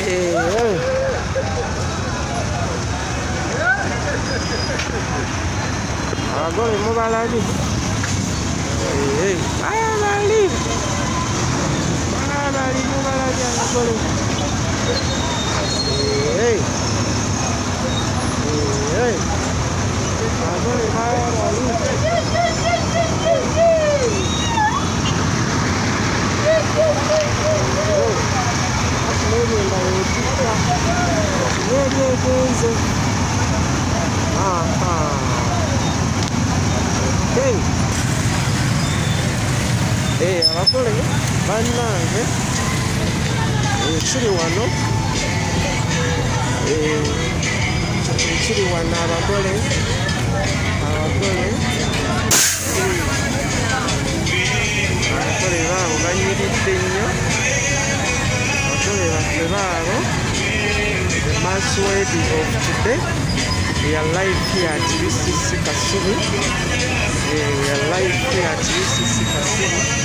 Abagole mubalabye. Balabali mubalabye abagole. Abagole balabali. Abagole bannange ekiri wano abagole baabo banyiridde nnyo. Abagole baffe baabo. The mass wedding of today. We are live here at UCC Kasubi. We are live here at UCC Kasubi.